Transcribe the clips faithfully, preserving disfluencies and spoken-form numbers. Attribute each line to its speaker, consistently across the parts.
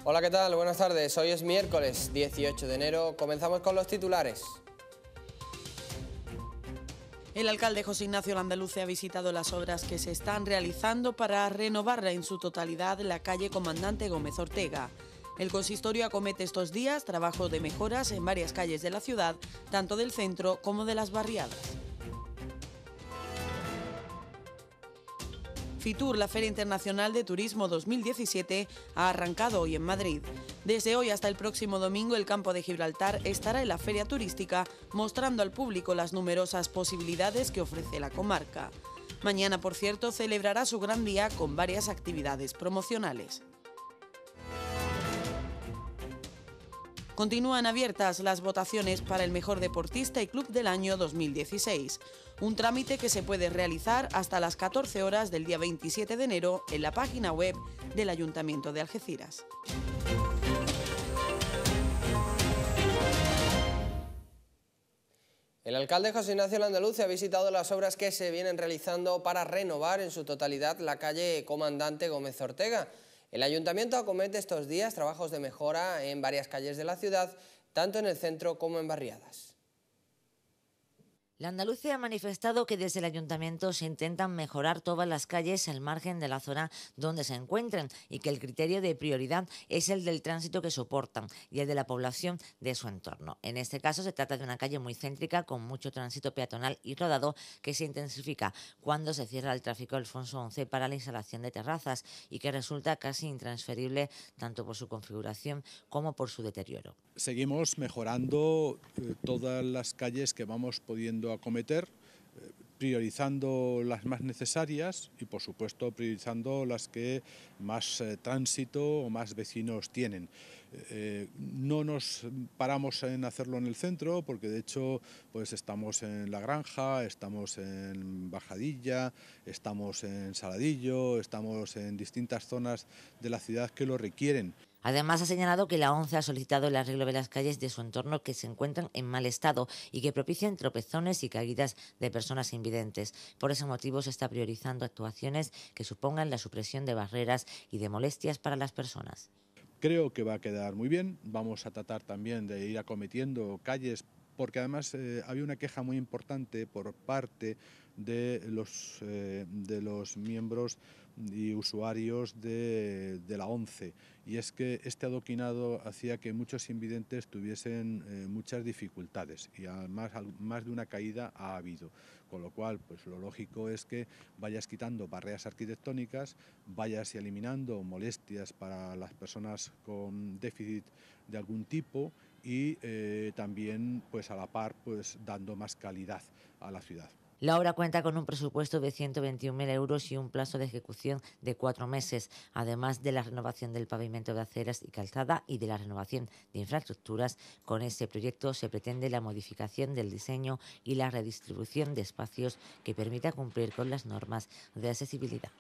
Speaker 1: Hola, ¿qué tal? Buenas tardes. Hoy es miércoles dieciocho de enero. Comenzamos con los titulares.
Speaker 2: El alcalde José Ignacio Landaluce ha visitado las obras que se están realizando para renovar en su totalidad la calle Comandante Gómez Ortega. El consistorio acomete estos días trabajo de mejoras en varias calles de la ciudad, tanto del centro como de las barriadas. Fitur, la Feria Internacional de Turismo dos mil diecisiete, ha arrancado hoy en Madrid. Desde hoy hasta el próximo domingo, el Campo de Gibraltar estará en la feria turística, mostrando al público las numerosas posibilidades que ofrece la comarca. Mañana, por cierto, celebrará su gran día con varias actividades promocionales. Continúan abiertas las votaciones para el mejor deportista y club del año dos mil dieciséis, un trámite que se puede realizar hasta las catorce horas del día veintisiete de enero en la página web del Ayuntamiento de Algeciras.
Speaker 1: El alcalde José Ignacio Landaluce ha visitado las obras que se vienen realizando para renovar en su totalidad la calle Comandante Gómez Ortega. El ayuntamiento acomete estos días trabajos de mejora en varias calles de la ciudad, tanto en el centro como en barriadas.
Speaker 3: Landaluce ha manifestado que desde el ayuntamiento se intentan mejorar todas las calles al margen de la zona donde se encuentran y que el criterio de prioridad es el del tránsito que soportan y el de la población de su entorno. En este caso se trata de una calle muy céntrica con mucho tránsito peatonal y rodado que se intensifica cuando se cierra el tráfico Alfonso once para la instalación de terrazas y que resulta casi intransferible tanto por su configuración como por su deterioro.
Speaker 4: Seguimos mejorando eh, todas las calles que vamos pudiendo acometer, eh, priorizando las más necesarias y por supuesto priorizando las que más eh, tránsito o más vecinos tienen. Eh, no nos paramos en hacerlo en el centro porque de hecho pues estamos en La Granja, estamos en Bajadilla, estamos en Saladillo, estamos en distintas zonas de la ciudad que lo requieren.
Speaker 3: Además, ha señalado que la ONCE ha solicitado el arreglo de las calles de su entorno que se encuentran en mal estado y que propician tropezones y caídas de personas invidentes. Por ese motivo se está priorizando actuaciones que supongan la supresión de barreras y de molestias para las personas.
Speaker 4: Creo que va a quedar muy bien. Vamos a tratar también de ir acometiendo calles porque además eh, había una queja muy importante por parte de los, eh, de los miembros y usuarios de, de la ONCE, y es que este adoquinado hacía que muchos invidentes tuviesen eh, muchas dificultades y además más de una caída ha habido, con lo cual pues lo lógico es que vayas quitando barreras arquitectónicas, vayas eliminando molestias para las personas con déficit de algún tipo y eh, también pues a la par pues dando más calidad a la ciudad.
Speaker 3: La obra cuenta con un presupuesto de ciento veintiún mil euros y un plazo de ejecución de cuatro meses, además de la renovación del pavimento de aceras y calzada y de la renovación de infraestructuras. Con este proyecto se pretende la modificación del diseño y la redistribución de espacios que permita cumplir con las normas de accesibilidad.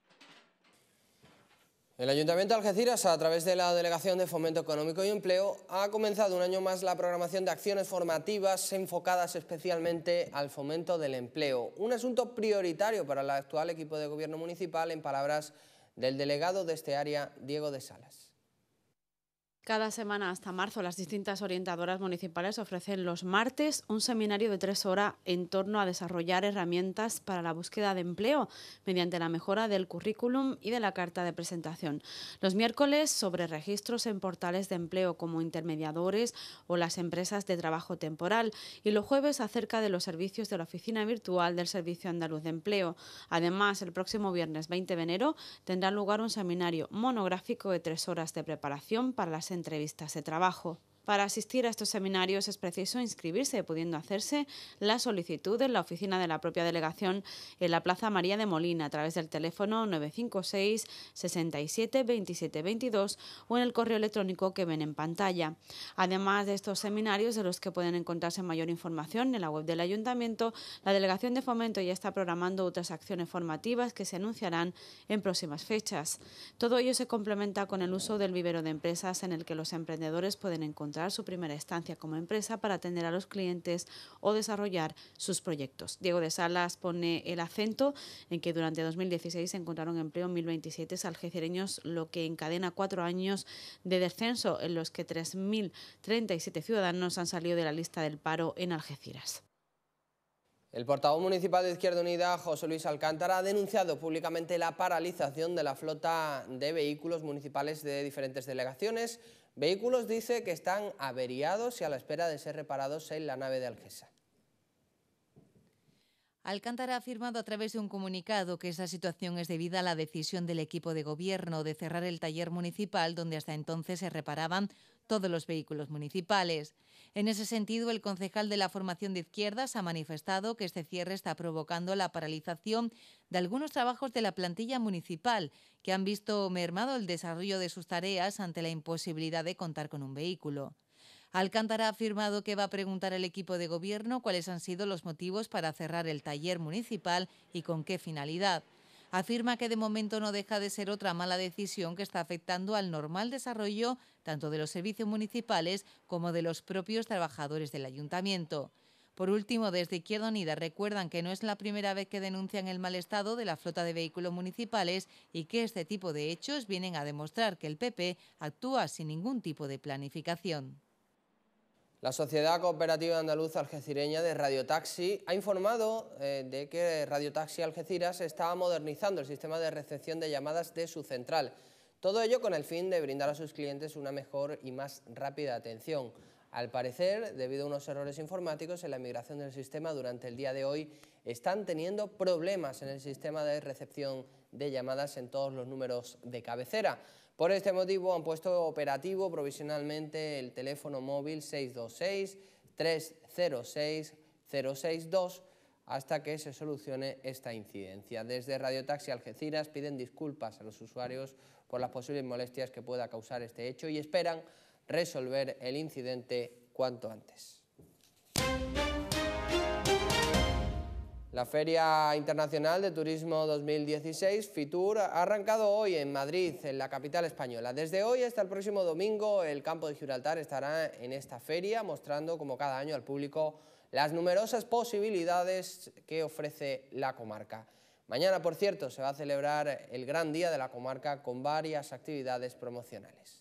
Speaker 1: El Ayuntamiento de Algeciras, a través de la Delegación de Fomento Económico y Empleo, ha comenzado un año más la programación de acciones formativas enfocadas especialmente al fomento del empleo. Un asunto prioritario para el actual equipo de gobierno municipal, en palabras del delegado de este área, Diego de Salas.
Speaker 5: Cada semana hasta marzo las distintas orientadoras municipales ofrecen los martes un seminario de tres horas en torno a desarrollar herramientas para la búsqueda de empleo mediante la mejora del currículum y de la carta de presentación. Los miércoles sobre registros en portales de empleo como intermediadores o las empresas de trabajo temporal y los jueves acerca de los servicios de la oficina virtual del Servicio Andaluz de Empleo. Además, el próximo viernes veinte de enero tendrá lugar un seminario monográfico de tres horas de preparación para las entrevistas de trabajo. Para asistir a estos seminarios es preciso inscribirse, pudiendo hacerse la solicitud en la oficina de la propia delegación en la Plaza María de Molina a través del teléfono nueve cinco seis, seis siete, veintisiete veintidós o en el correo electrónico que ven en pantalla. Además de estos seminarios, de los que pueden encontrarse mayor información en la web del Ayuntamiento, la Delegación de Fomento ya está programando otras acciones formativas que se anunciarán en próximas fechas. Todo ello se complementa con el uso del vivero de empresas en el que los emprendedores pueden encontrar encontrar su primera estancia como empresa para atender a los clientes o desarrollar sus proyectos. Diego de Salas pone el acento en que durante dos mil dieciséis se encontraron empleo en mil veintisiete algecireños, lo que encadena cuatro años de descenso en los que tres mil treinta y siete ciudadanos han salido de la lista del paro en Algeciras.
Speaker 1: El portavoz municipal de Izquierda Unida, José Luis Alcántara, ha denunciado públicamente la paralización de la flota de vehículos municipales de diferentes delegaciones. Vehículos, dice, que están averiados y a la espera de ser reparados en la nave de Algesa.
Speaker 6: Alcántara ha afirmado a través de un comunicado que esa situación es debida a la decisión del equipo de gobierno de cerrar el taller municipal donde hasta entonces se reparaban todos los vehículos municipales. En ese sentido, el concejal de la formación de izquierdas ha manifestado que este cierre está provocando la paralización de algunos trabajos de la plantilla municipal, que han visto mermado el desarrollo de sus tareas ante la imposibilidad de contar con un vehículo. Alcántara ha afirmado que va a preguntar al equipo de gobierno cuáles han sido los motivos para cerrar el taller municipal y con qué finalidad. Afirma que de momento no deja de ser otra mala decisión que está afectando al normal desarrollo tanto de los servicios municipales como de los propios trabajadores del ayuntamiento. Por último, desde Izquierda Unida recuerdan que no es la primera vez que denuncian el mal estado de la flota de vehículos municipales y que este tipo de hechos vienen a demostrar que el P P actúa sin ningún tipo de planificación.
Speaker 1: La Sociedad Cooperativa Andaluza Algecireña de Radiotaxi ha informado eh, de que Radiotaxi Algeciras estaba modernizando el sistema de recepción de llamadas de su central. Todo ello con el fin de brindar a sus clientes una mejor y más rápida atención. Al parecer, debido a unos errores informáticos en la migración del sistema durante el día de hoy, están teniendo problemas en el sistema de recepción de llamadas en todos los números de cabecera. Por este motivo han puesto operativo provisionalmente el teléfono móvil seis dos seis, tres cero seis, cero seis dos hasta que se solucione esta incidencia. Desde Radiotaxi Algeciras piden disculpas a los usuarios por las posibles molestias que pueda causar este hecho y esperan resolver el incidente cuanto antes. La Feria Internacional de Turismo dos mil dieciséis, FITUR, ha arrancado hoy en Madrid, en la capital española. Desde hoy hasta el próximo domingo, el Campo de Gibraltar estará en esta feria, mostrando como cada año al público las numerosas posibilidades que ofrece la comarca. Mañana, por cierto, se va a celebrar el Gran Día de la Comarca con varias actividades promocionales.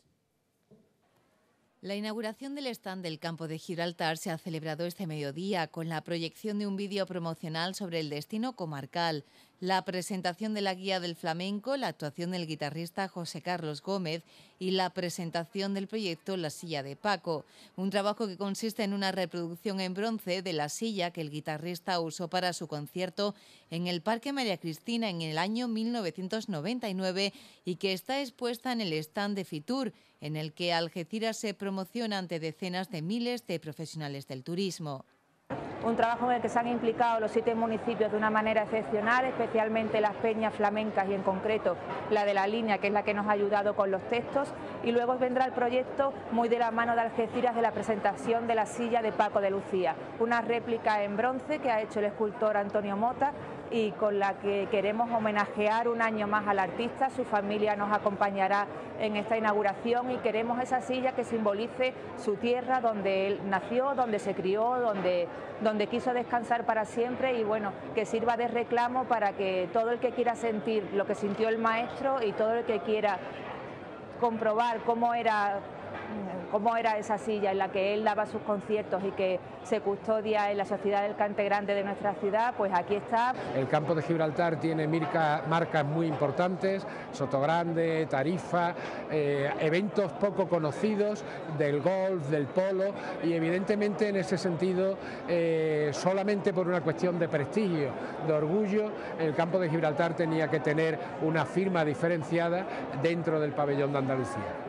Speaker 6: La inauguración del stand del Campo de Gibraltar se ha celebrado este mediodía con la proyección de un vídeo promocional sobre el destino comarcal, la presentación de la guía del flamenco, la actuación del guitarrista José Carlos Gómez y la presentación del proyecto La Silla de Paco, un trabajo que consiste en una reproducción en bronce de la silla que el guitarrista usó para su concierto en el Parque María Cristina en el año mil novecientos noventa y nueve y que está expuesta en el stand de FITUR, en el que Algeciras se promociona ante decenas de miles de profesionales del turismo.
Speaker 7: Un trabajo en el que se han implicado los siete municipios de una manera excepcional, especialmente las peñas flamencas y en concreto la de la línea, que es la que nos ha ayudado con los textos, y luego vendrá el proyecto muy de la mano de Algeciras de la presentación de la silla de Paco de Lucía, una réplica en bronce que ha hecho el escultor Antonio Mota y con la que queremos homenajear un año más al artista. Su familia nos acompañará en esta inauguración y queremos esa silla que simbolice su tierra, donde él nació, donde se crió, donde, donde quiso descansar para siempre y bueno, que sirva de reclamo para que todo el que quiera sentir lo que sintió el maestro y todo el que quiera comprobar cómo era cómo era esa silla en la que él daba sus conciertos y que se custodia en la Sociedad del Cante Grande de nuestra ciudad, pues aquí está.
Speaker 8: El Campo de Gibraltar tiene marca, marcas muy importantes, Sotogrande, Tarifa, eh, eventos poco conocidos del golf, del polo y evidentemente en ese sentido, eh, solamente por una cuestión de prestigio, de orgullo, el Campo de Gibraltar tenía que tener una firma diferenciada dentro del pabellón de Andalucía.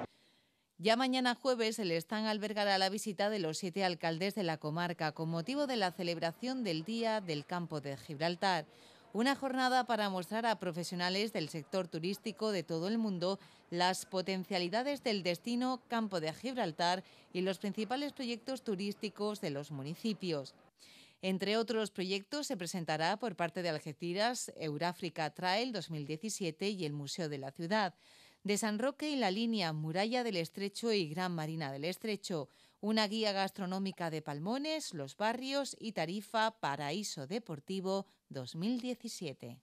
Speaker 6: Ya mañana jueves el stand albergará la visita de los siete alcaldes de la comarca con motivo de la celebración del Día del Campo de Gibraltar, una jornada para mostrar a profesionales del sector turístico de todo el mundo las potencialidades del destino Campo de Gibraltar y los principales proyectos turísticos de los municipios. Entre otros proyectos se presentará por parte de Algeciras Euráfrica Trail dos mil diecisiete y el Museo de la Ciudad, de San Roque y la línea Muralla del Estrecho y Gran Marina del Estrecho, una guía gastronómica de Palmones, Los Barrios y Tarifa Paraíso Deportivo dos mil diecisiete.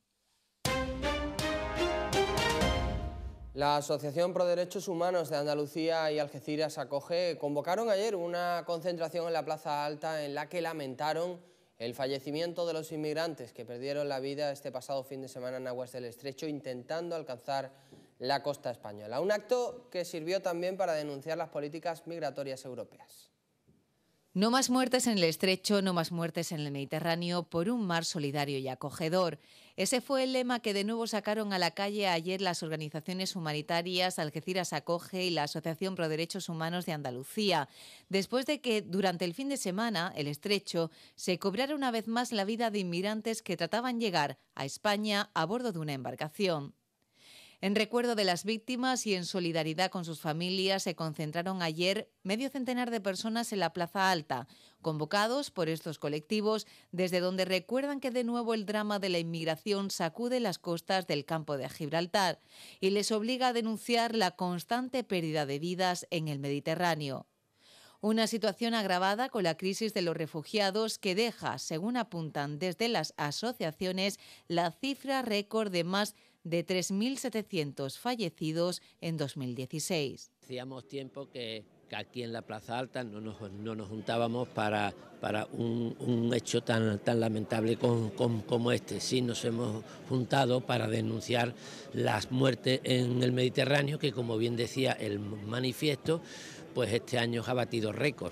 Speaker 1: La Asociación Pro Derechos Humanos de Andalucía y Algeciras Acoge convocaron ayer una concentración en la Plaza Alta en la que lamentaron el fallecimiento de los inmigrantes que perdieron la vida este pasado fin de semana en aguas del Estrecho intentando alcanzar la costa española. Un acto que sirvió también para denunciar las políticas migratorias europeas.
Speaker 6: No más muertes en el Estrecho, no más muertes en el Mediterráneo por un mar solidario y acogedor. Ese fue el lema que de nuevo sacaron a la calle ayer las organizaciones humanitarias Algeciras Acoge y la Asociación Pro Derechos Humanos de Andalucía, después de que durante el fin de semana el Estrecho se cobrara una vez más la vida de inmigrantes que trataban llegar a España a bordo de una embarcación. En recuerdo de las víctimas y en solidaridad con sus familias se concentraron ayer medio centenar de personas en la Plaza Alta, convocados por estos colectivos, desde donde recuerdan que de nuevo el drama de la inmigración sacude las costas del campo de Gibraltar y les obliga a denunciar la constante pérdida de vidas en el Mediterráneo. Una situación agravada con la crisis de los refugiados que deja, según apuntan desde las asociaciones, la cifra récord de más de tres mil setecientos fallecidos en dos mil dieciséis.
Speaker 9: Hacíamos tiempo que, que aquí en la Plaza Alta no nos, no nos juntábamos para, para un, un hecho tan, tan lamentable con, con, como este. Sí nos hemos juntado para denunciar las muertes en el Mediterráneo, que como bien decía el manifiesto, pues este año ha batido récord.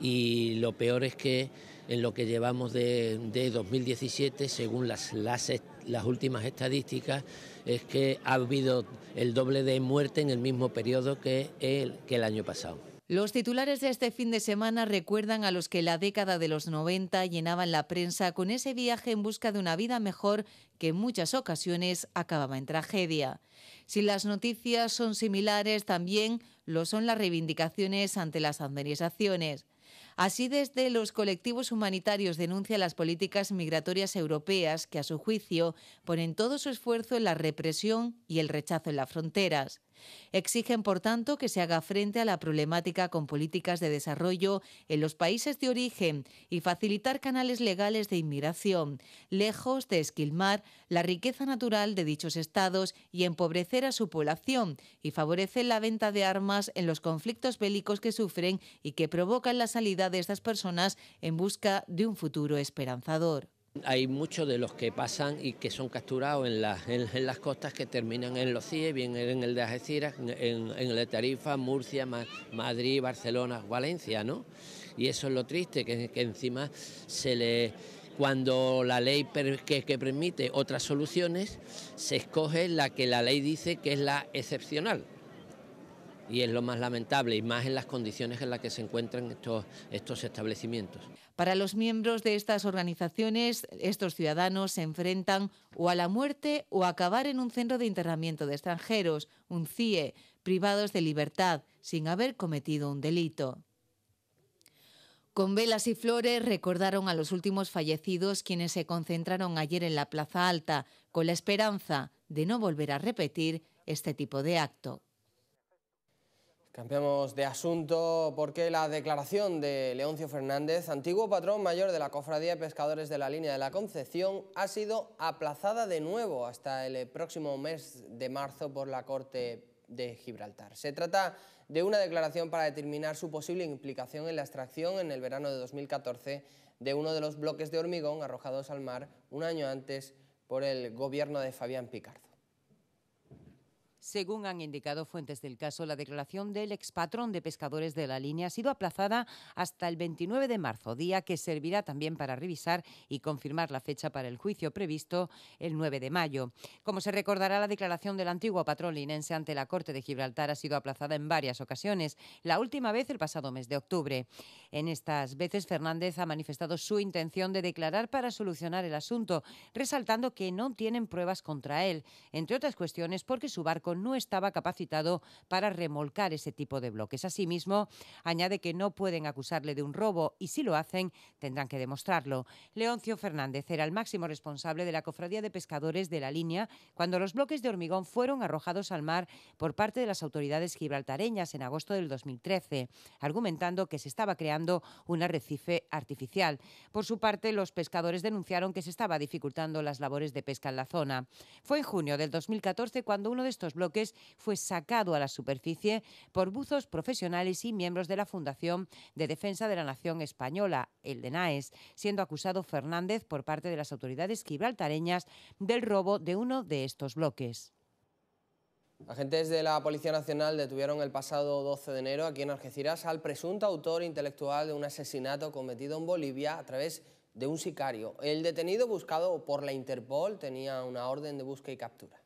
Speaker 9: Y lo peor es que en lo que llevamos de, de dos mil diecisiete, según las, las, las últimas estadísticas, es que ha habido el doble de muerte en el mismo periodo que el, que el año pasado.
Speaker 6: Los titulares de este fin de semana recuerdan a los que la década de los noventa llenaban la prensa con ese viaje en busca de una vida mejor que en muchas ocasiones acababa en tragedia. Si las noticias son similares, también lo son las reivindicaciones ante las administraciones. Así, desde los colectivos humanitarios denuncian las políticas migratorias europeas que, a su juicio, ponen todo su esfuerzo en la represión y el rechazo en las fronteras. Exigen, por tanto, que se haga frente a la problemática con políticas de desarrollo en los países de origen y facilitar canales legales de inmigración, lejos de esquilmar la riqueza natural de dichos estados y empobrecer a su población, y favorecer la venta de armas en los conflictos bélicos que sufren y que provocan la salida de estas personas en busca de un futuro esperanzador.
Speaker 9: Hay muchos de los que pasan y que son capturados en, la, en, en las costas que terminan en los C I E, bien en el de Algeciras, en, en el de Tarifa, Murcia, Ma, Madrid, Barcelona, Valencia, ¿no? Y eso es lo triste, que, que encima se le... Cuando la ley per, que, que permite otras soluciones, se escoge la que la ley dice que es la excepcional. Y es lo más lamentable, y más en las condiciones en las que se encuentran estos, estos establecimientos.
Speaker 6: Para los miembros de estas organizaciones, estos ciudadanos se enfrentan o a la muerte o a acabar en un centro de internamiento de extranjeros, un C I E, privados de libertad, sin haber cometido un delito. Con velas y flores recordaron a los últimos fallecidos, quienes se concentraron ayer en la Plaza Alta, con la esperanza de no volver a repetir este tipo de acto.
Speaker 1: Cambiamos de asunto porque la declaración de Leoncio Fernández, antiguo patrón mayor de la Cofradía de Pescadores de la Línea de la Concepción, ha sido aplazada de nuevo hasta el próximo mes de marzo por la Corte de Gibraltar. Se trata de una declaración para determinar su posible implicación en la extracción en el verano de dos mil catorce de uno de los bloques de hormigón arrojados al mar un año antes por el gobierno de Fabián Picardo.
Speaker 10: Según han indicado fuentes del caso, la declaración del expatrón de pescadores de la línea ha sido aplazada hasta el veintinueve de marzo, día que servirá también para revisar y confirmar la fecha para el juicio previsto el nueve de mayo. Como se recordará, la declaración del antiguo patrón linense ante la Corte de Gibraltar ha sido aplazada en varias ocasiones, la última vez el pasado mes de octubre. En estas veces, Fernández ha manifestado su intención de declarar para solucionar el asunto, resaltando que no tienen pruebas contra él, entre otras cuestiones porque su barco no estaba capacitado para remolcar ese tipo de bloques. Asimismo, añade que no pueden acusarle de un robo y si lo hacen tendrán que demostrarlo. Leoncio Fernández era el máximo responsable de la Cofradía de Pescadores de la Línea cuando los bloques de hormigón fueron arrojados al mar por parte de las autoridades gibraltareñas en agosto del dos mil trece, argumentando que se estaba creando un arrecife artificial. Por su parte, los pescadores denunciaron que se estaba dificultando las labores de pesca en la zona. Fue en junio del dos mil catorce cuando uno de estos bloques fue sacado a la superficie por buzos profesionales y miembros de la Fundación de Defensa de la Nación Española, el DENAES, siendo acusado Fernández por parte de las autoridades gibraltareñas del robo de uno de estos bloques.
Speaker 1: Agentes de la Policía Nacional detuvieron el pasado doce de enero aquí en Algeciras al presunto autor intelectual de un asesinato cometido en Bolivia a través de un sicario. El detenido, buscado por la Interpol, tenía una orden de búsqueda y captura.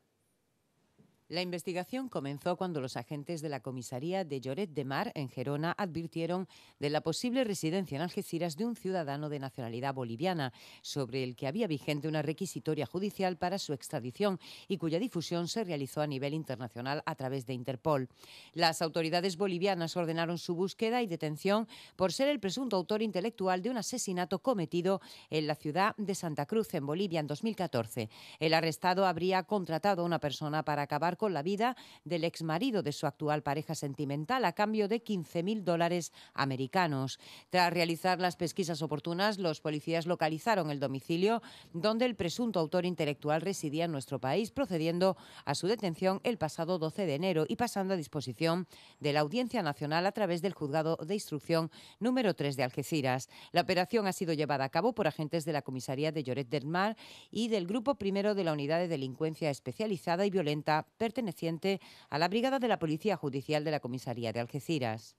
Speaker 10: La investigación comenzó cuando los agentes de la comisaría de Lloret de Mar, en Gerona, advirtieron de la posible residencia en Algeciras de un ciudadano de nacionalidad boliviana, sobre el que había vigente una requisitoria judicial para su extradición y cuya difusión se realizó a nivel internacional a través de Interpol. Las autoridades bolivianas ordenaron su búsqueda y detención por ser el presunto autor intelectual de un asesinato cometido en la ciudad de Santa Cruz, en Bolivia, en dos mil catorce. El arrestado habría contratado a una persona para acabar con la vida del exmarido de su actual pareja sentimental a cambio de quince mil dólares americanos. Tras realizar las pesquisas oportunas, los policías localizaron el domicilio donde el presunto autor intelectual residía en nuestro país, procediendo a su detención el pasado doce de enero y pasando a disposición de la Audiencia Nacional a través del Juzgado de Instrucción número tres de Algeciras. La operación ha sido llevada a cabo por agentes de la Comisaría de Lloret del Mar y del Grupo Primero de la Unidad de Delincuencia Especializada y Violenta, perteneciente a la Brigada de la Policía Judicial de la Comisaría de Algeciras.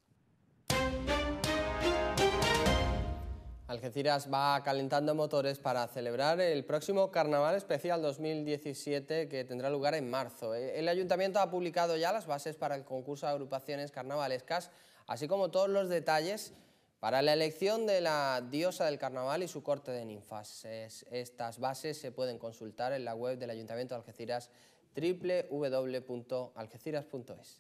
Speaker 1: Algeciras va calentando motores para celebrar el próximo Carnaval Especial dos mil diecisiete que tendrá lugar en marzo. El Ayuntamiento ha publicado ya las bases para el concurso de agrupaciones carnavalescas, así como todos los detalles para la elección de la diosa del carnaval y su corte de ninfas. Estas bases se pueden consultar en la web del Ayuntamiento de Algeciras, doble u doble u doble u punto algeciras punto es.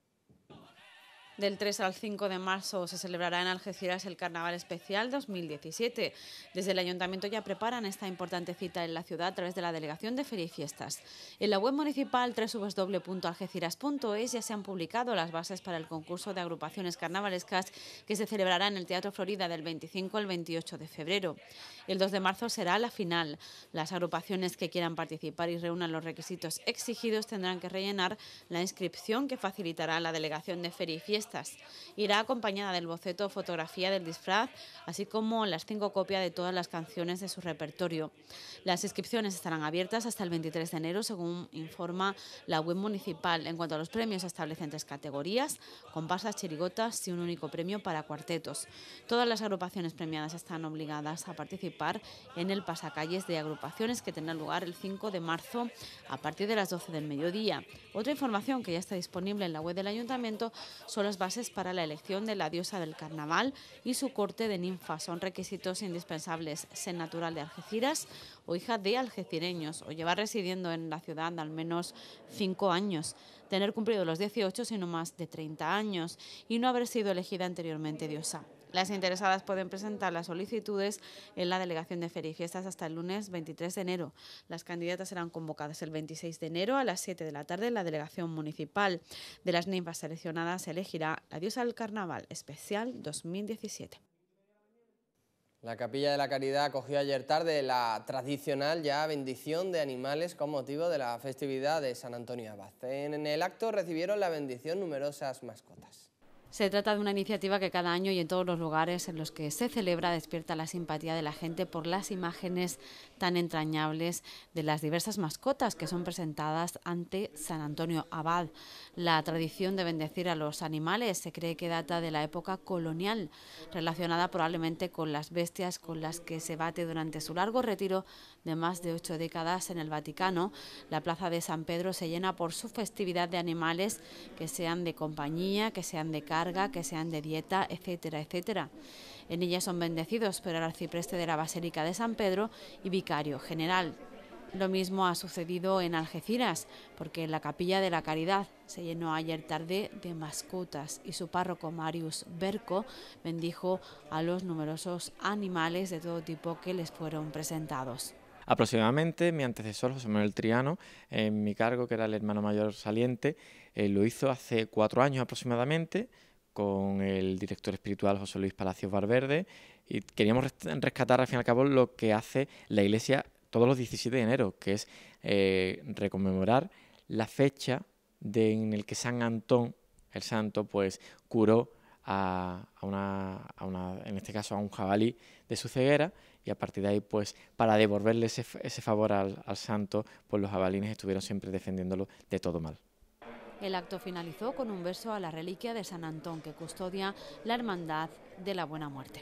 Speaker 5: Del tres al cinco de marzo se celebrará en Algeciras el Carnaval Especial dos mil diecisiete. Desde el Ayuntamiento ya preparan esta importante cita en la ciudad a través de la Delegación de Feria y Fiestas. En la web municipal doble u doble u doble u punto algeciras punto es ya se han publicado las bases para el concurso de agrupaciones carnavalescas que se celebrará en el Teatro Florida del veinticinco al veintiocho de febrero. El dos de marzo será la final. Las agrupaciones que quieran participar y reúnan los requisitos exigidos tendrán que rellenar la inscripción que facilitará la Delegación de Feria y Fiestas. Irá acompañada del boceto o fotografía del disfraz, así como las cinco copias de todas las canciones de su repertorio. Las inscripciones estarán abiertas hasta el veintitrés de enero, según informa la web municipal. En cuanto a los premios, se establecen tres categorías: comparsas, chirigotas y un único premio para cuartetos. Todas las agrupaciones premiadas están obligadas a participar en el pasacalles de agrupaciones que tendrá lugar el cinco de marzo a partir de las doce del mediodía. Otra información que ya está disponible en la web del Ayuntamiento son las bases para la elección de la diosa del carnaval y su corte de ninfas. Son requisitos indispensables: ser natural de Algeciras o hija de algecireños, o llevar residiendo en la ciudad al menos cinco años, tener cumplido los dieciocho si no más de treinta años y no haber sido elegida anteriormente diosa. Las interesadas pueden presentar las solicitudes en la Delegación de Feria y Fiestas hasta el lunes veintitrés de enero. Las candidatas serán convocadas el veintiséis de enero a las siete de la tarde en la Delegación Municipal. De las ninfas seleccionadas se elegirá la diosa del Carnaval Especial dos mil diecisiete.
Speaker 1: La Capilla de la Caridad acogió ayer tarde la tradicional ya bendición de animales con motivo de la festividad de San Antonio Abad. En el acto recibieron la bendición numerosas mascotas.
Speaker 5: Se trata de una iniciativa que cada año y en todos los lugares en los que se celebra despierta la simpatía de la gente por las imágenes tan entrañables de las diversas mascotas que son presentadas ante San Antonio Abad. La tradición de bendecir a los animales se cree que data de la época colonial, relacionada probablemente con las bestias con las que se bate durante su largo retiro de más de ocho décadas en el Vaticano. La plaza de San Pedro se llena por su festividad de animales, que sean de compañía, que sean de carga, que sean de dieta, etcétera, etcétera. En ella son bendecidos por el arcipreste de la Basílica de San Pedro y vicario general. Lo mismo ha sucedido en Algeciras, porque la Capilla de la Caridad se llenó ayer tarde de mascotas y su párroco Marius Berco bendijo a los numerosos animales de todo tipo que les fueron presentados.
Speaker 11: Aproximadamente mi antecesor, José Manuel Triano, en mi cargo, que era el hermano mayor saliente, eh, lo hizo hace cuatro años aproximadamente, con el director espiritual José Luis Palacios Valverde, y queríamos rescatar al fin y al cabo lo que hace la Iglesia todos los diecisiete de enero, que es eh, reconmemorar la fecha de, en el que San Antón, el santo, pues curó a, a, una, a una, en este caso a un jabalí de su ceguera, y a partir de ahí, pues para devolverle ese, ese favor al, al santo, pues los jabalines estuvieron siempre defendiéndolo de todo mal.
Speaker 5: El acto finalizó con un verso a la reliquia de San Antón, que custodia la Hermandad de la Buena Muerte.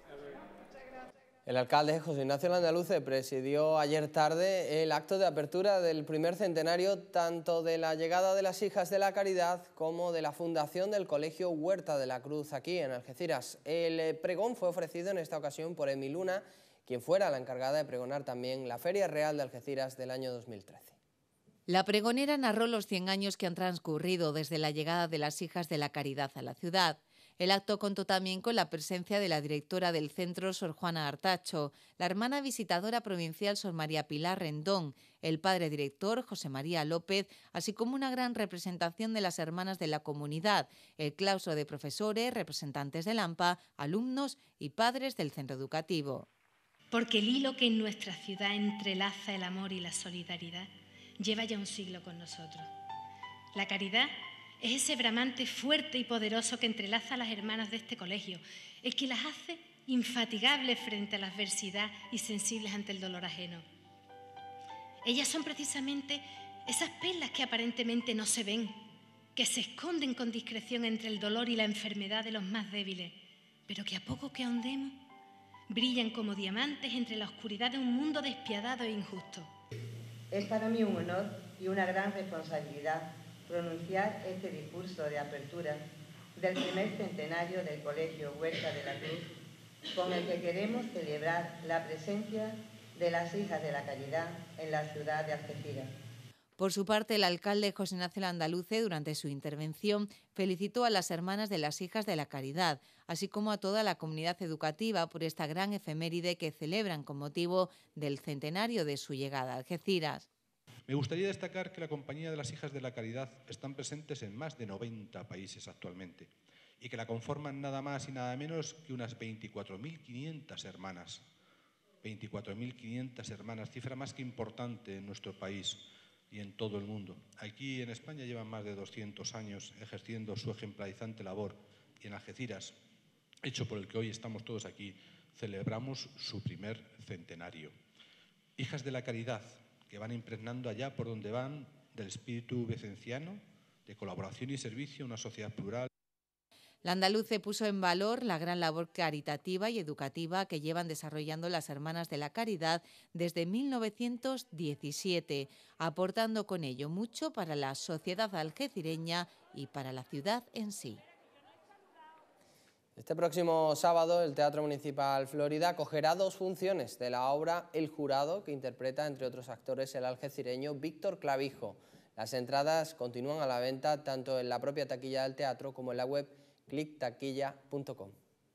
Speaker 1: El alcalde José Ignacio Landaluce presidió ayer tarde el acto de apertura del primer centenario tanto de la llegada de las Hijas de la Caridad como de la fundación del Colegio Huerta de la Cruz aquí en Algeciras. El pregón fue ofrecido en esta ocasión por Emi Luna, quien fuera la encargada de pregonar también la Feria Real de Algeciras del año dos mil trece.
Speaker 6: La pregonera narró los cien años que han transcurrido desde la llegada de las Hijas de la Caridad a la ciudad. El acto contó también con la presencia de la directora del centro, Sor Juana Artacho, la hermana visitadora provincial Sor María Pilar Rendón, el padre director José María López, así como una gran representación de las hermanas de la comunidad, el claustro de profesores, representantes del AMPA, alumnos y padres del centro educativo.
Speaker 12: Porque el hilo que en nuestra ciudad entrelaza el amor y la solidaridad lleva ya un siglo con nosotros. La caridad es ese bramante fuerte y poderoso que entrelaza a las hermanas de este colegio, el que las hace infatigables frente a la adversidad y sensibles ante el dolor ajeno. Ellas son precisamente esas perlas que aparentemente no se ven, que se esconden con discreción entre el dolor y la enfermedad de los más débiles, pero que a poco que ahondemos, brillan como diamantes entre la oscuridad de un mundo despiadado e injusto.
Speaker 13: Es para mí un honor y una gran responsabilidad pronunciar este discurso de apertura del primer centenario del Colegio Huerta de la Cruz, con el que queremos celebrar la presencia de las Hijas de la Caridad en la ciudad de Algeciras.
Speaker 6: Por su parte, el alcalde José Ignacio Landaluce, durante su intervención, felicitó a las hermanas de las Hijas de la Caridad, así como a toda la comunidad educativa por esta gran efeméride que celebran con motivo del centenario de su llegada a Algeciras.
Speaker 4: Me gustaría destacar que la Compañía de las Hijas de la Caridad están presentes en más de noventa países actualmente y que la conforman nada más y nada menos que unas veinticuatro mil quinientas hermanas. veinticuatro mil quinientas hermanas, cifra más que importante en nuestro país y en todo el mundo. Aquí en España llevan más de doscientos años ejerciendo su ejemplarizante labor y en Algeciras, hecho por el que hoy estamos todos aquí, celebramos su primer centenario. Hijas de la Caridad, que van impregnando allá por donde van del espíritu vicenciano, de colaboración y servicio a una sociedad plural.
Speaker 6: Landaluce puso en valor la gran labor caritativa y educativa que llevan desarrollando las Hermanas de la Caridad desde mil novecientos diecisiete, aportando con ello mucho para la sociedad algecireña y para la ciudad en sí.
Speaker 1: Este próximo sábado el Teatro Municipal Florida acogerá dos funciones de la obra El Jurado, que interpreta, entre otros actores, el algecireño Víctor Clavijo. Las entradas continúan a la venta tanto en la propia taquilla del teatro como en la web clic taquilla punto com.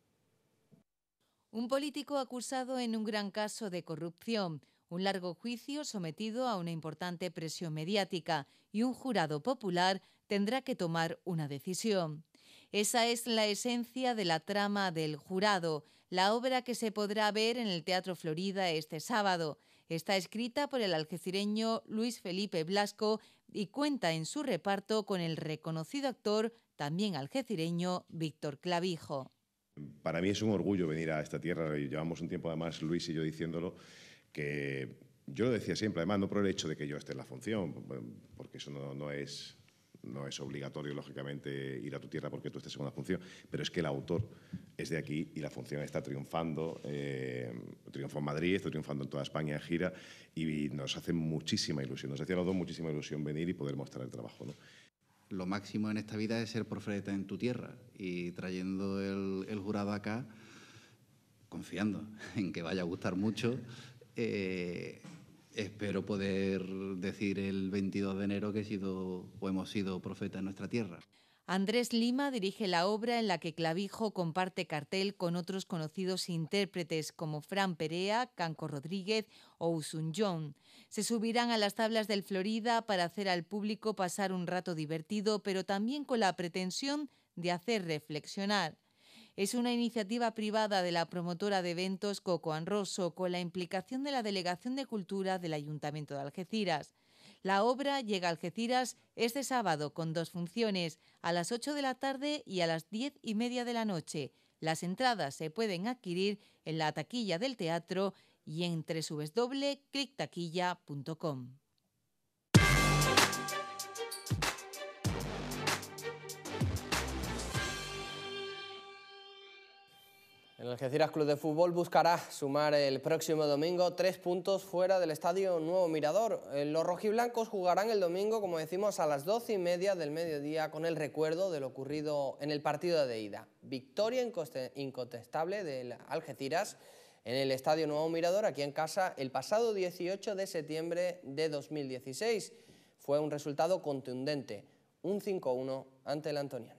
Speaker 6: Un político acusado en un gran caso de corrupción, un largo juicio sometido a una importante presión mediática y un jurado popular tendrá que tomar una decisión. Esa es la esencia de la trama del Jurado, la obra que se podrá ver en el Teatro Florida este sábado. Está escrita por el algecireño Luis Felipe Blasco y cuenta en su reparto con el reconocido actor, también algecireño, Víctor Clavijo.
Speaker 14: Para mí es un orgullo venir a esta tierra, y llevamos un tiempo además, Luis y yo, diciéndolo, que yo lo decía siempre, además no por el hecho de que yo esté en la función, porque eso no, no es... No es obligatorio, lógicamente, ir a tu tierra porque tú estés en una función, pero es que el autor es de aquí y la función está triunfando. Eh, triunfó en Madrid, está triunfando en toda España en gira y nos hace muchísima ilusión. Nos hacía a los dos muchísima ilusión venir y poder mostrar el trabajo, ¿no?
Speaker 15: Lo máximo en esta vida es ser profeta en tu tierra y trayendo el, el jurado acá, confiando en que vaya a gustar mucho, eh, espero poder decir el veintidós de enero que he sido o hemos sido profeta en nuestra tierra.
Speaker 6: Andrés Lima dirige la obra en la que Clavijo comparte cartel con otros conocidos intérpretes como Fran Perea, Canco Rodríguez o Usun John. Se subirán a las tablas del Florida para hacer al público pasar un rato divertido, pero también con la pretensión de hacer reflexionar. Es una iniciativa privada de la promotora de eventos Coco and Rosso con la implicación de la Delegación de Cultura del Ayuntamiento de Algeciras. La obra llega a Algeciras este sábado con dos funciones, a las ocho de la tarde y a las diez y media de la noche. Las entradas se pueden adquirir en la taquilla del teatro y en doble u doble u doble punto clic taquilla punto com.
Speaker 1: El Algeciras Club de Fútbol buscará sumar el próximo domingo tres puntos fuera del Estadio Nuevo Mirador. Los rojiblancos jugarán el domingo, como decimos, a las doce y media del mediodía con el recuerdo de lo ocurrido en el partido de ida. Victoria incontestable del Algeciras en el Estadio Nuevo Mirador, aquí en casa, el pasado dieciocho de septiembre de dos mil dieciséis. Fue un resultado contundente, un cinco uno ante el antoniano.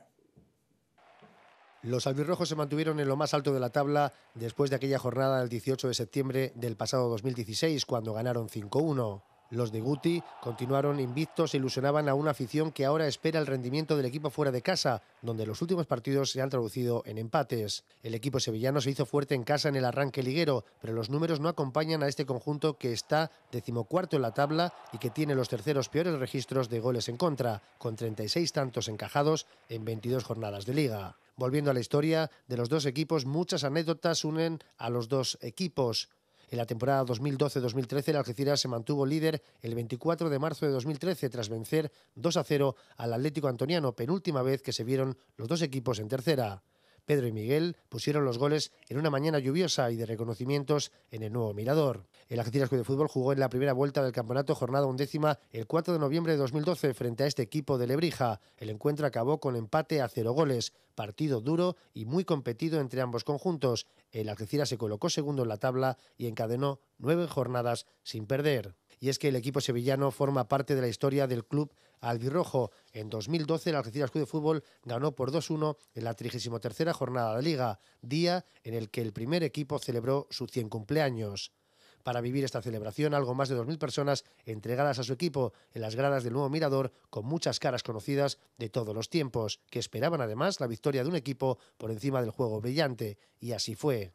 Speaker 16: Los albirrojos se mantuvieron en lo más alto de la tabla después de aquella jornada del dieciocho de septiembre del pasado dos mil dieciséis, cuando ganaron cinco uno. Los de Guti continuaron invictos e ilusionaban a una afición que ahora espera el rendimiento del equipo fuera de casa, donde los últimos partidos se han traducido en empates. El equipo sevillano se hizo fuerte en casa en el arranque liguero, pero los números no acompañan a este conjunto que está decimocuarto en la tabla y que tiene los terceros peores registros de goles en contra, con treinta y seis tantos encajados en veintidós jornadas de liga. Volviendo a la historia de los dos equipos, muchas anécdotas unen a los dos equipos. En la temporada dos mil doce dos mil trece, el Algeciras se mantuvo líder el veinticuatro de marzo de dos mil trece tras vencer dos a cero al Atlético Antoniano, penúltima vez que se vieron los dos equipos en tercera. Pedro y Miguel pusieron los goles en una mañana lluviosa y de reconocimientos en el Nuevo Mirador. El Algeciras Club de Fútbol jugó en la primera vuelta del campeonato jornada undécima el cuatro de noviembre de dos mil doce frente a este equipo de Lebrija. El encuentro acabó con empate a cero goles, partido duro y muy competido entre ambos conjuntos. El Algeciras se colocó segundo en la tabla y encadenó nueve jornadas sin perder. Y es que el equipo sevillano forma parte de la historia del club albirrojo. En dos mil doce el Algeciras Club de Fútbol ganó por dos uno en la trigésima tercera jornada de Liga, día en el que el primer equipo celebró su cien cumpleaños. Para vivir esta celebración, algo más de dos mil personas entregadas a su equipo en las gradas del Nuevo Mirador, con muchas caras conocidas de todos los tiempos, que esperaban además la victoria de un equipo por encima del juego brillante, y así fue.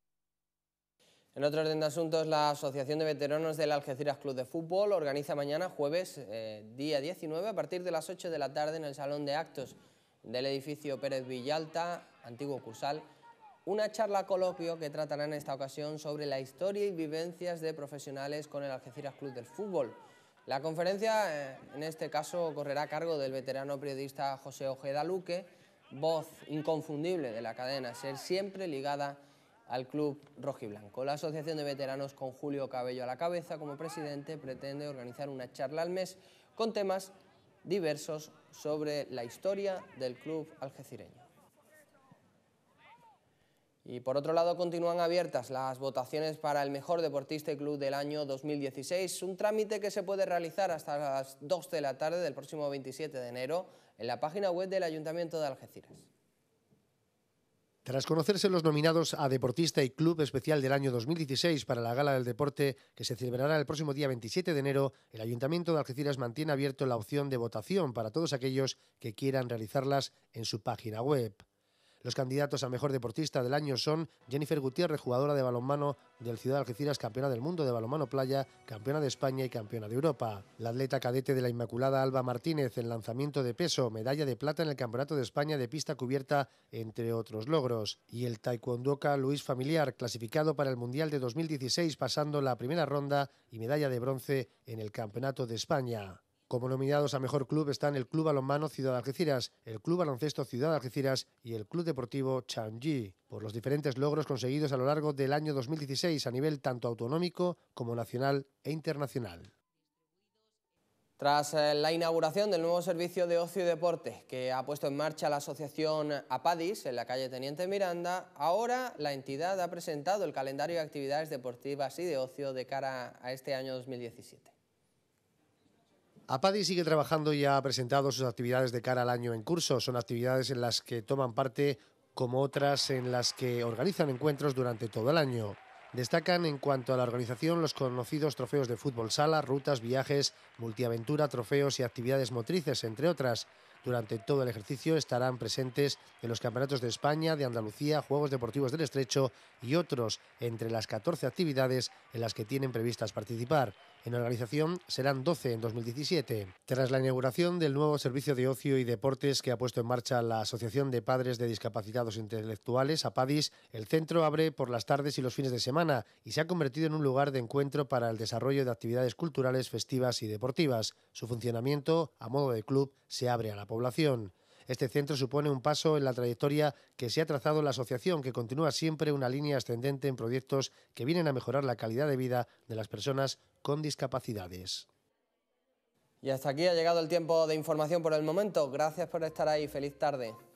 Speaker 1: En otro orden de asuntos, la Asociación de Veteranos del Algeciras Club de Fútbol organiza mañana, jueves, eh, día diecinueve, a partir de las ocho de la tarde en el Salón de Actos del edificio Pérez Villalta, antiguo Cursal, una charla coloquio que tratará en esta ocasión sobre la historia y vivencias de profesionales con el Algeciras Club del Fútbol. La conferencia, eh, en este caso, correrá a cargo del veterano periodista José Ojeda Luque, voz inconfundible de la cadena SER, siempre ligada al club rojiblanco. La Asociación de Veteranos, con Julio Cabello a la cabeza como presidente, pretende organizar una charla al mes con temas diversos sobre la historia del club algecireño. Y por otro lado, continúan abiertas las votaciones para el mejor deportista y club del año dos mil dieciséis, un trámite que se puede realizar hasta las dos de la tarde del próximo veintisiete de enero en la página web del Ayuntamiento de Algeciras.
Speaker 16: Tras conocerse los nominados a Deportista y Club Especial del año dos mil dieciséis para la Gala del Deporte, que se celebrará el próximo día veintisiete de enero, el Ayuntamiento de Algeciras mantiene abierto la opción de votación para todos aquellos que quieran realizarlas en su página web. Los candidatos a Mejor Deportista del año son Jennifer Gutiérrez, jugadora de balonmano del Ciudad de Algeciras, campeona del mundo de balonmano playa, campeona de España y campeona de Europa. La atleta cadete de la Inmaculada, Alba Martínez, en lanzamiento de peso, medalla de plata en el Campeonato de España de pista cubierta, entre otros logros. Y el taekwondoka Luis Familiar, clasificado para el Mundial de dos mil dieciséis, pasando la primera ronda y medalla de bronce en el Campeonato de España. Como nominados a Mejor Club están el Club Balonmano Ciudad de Algeciras, el Club Baloncesto Ciudad de Algeciras y el Club Deportivo Changi, por los diferentes logros conseguidos a lo largo del año dos mil dieciséis a nivel tanto autonómico como nacional e internacional.
Speaker 1: Tras la inauguración del nuevo servicio de ocio y deporte que ha puesto en marcha la asociación APADIS en la calle Teniente Miranda, ahora la entidad ha presentado el calendario de actividades deportivas y de ocio de cara a este año dos mil diecisiete.
Speaker 16: APADIS sigue trabajando y ha presentado sus actividades de cara al año en curso. Son actividades en las que toman parte, como otras en las que organizan encuentros durante todo el año. Destacan en cuanto a la organización los conocidos trofeos de fútbol sala, rutas, viajes, multiaventura, trofeos y actividades motrices, entre otras. Durante todo el ejercicio estarán presentes en los campeonatos de España, de Andalucía, Juegos Deportivos del Estrecho y otros, entre las catorce actividades en las que tienen previstas participar. En organización serán doce en dos mil diecisiete. Tras la inauguración del nuevo servicio de ocio y deportes que ha puesto en marcha la Asociación de Padres de Discapacitados Intelectuales, APADIS, el centro abre por las tardes y los fines de semana y se ha convertido en un lugar de encuentro para el desarrollo de actividades culturales, festivas y deportivas. Su funcionamiento, a modo de club, se abre a la población. Este centro supone un paso en la trayectoria que se ha trazado en la asociación, que continúa siempre una línea ascendente en proyectos que vienen a mejorar la calidad de vida de las personas con discapacidades.
Speaker 1: Y hasta aquí ha llegado el tiempo de información por el momento. Gracias por estar ahí. Feliz tarde.